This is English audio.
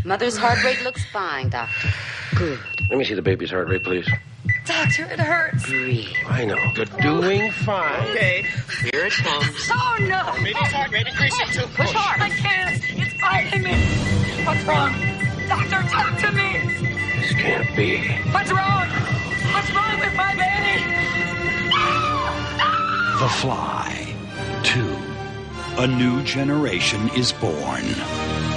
Mother's heart rate looks fine, Doctor. Good. Let me see the baby's heart rate, please. Doctor, it hurts. Breathe. I know. You're doing fine. Okay, here it comes. Oh, no. Baby's heart rate increasing too. Push hard. I can't. It's biting me. What's wrong? Doctor, talk to me. This can't be. What's wrong? What's wrong with my baby? The Fly 2. A new generation is born.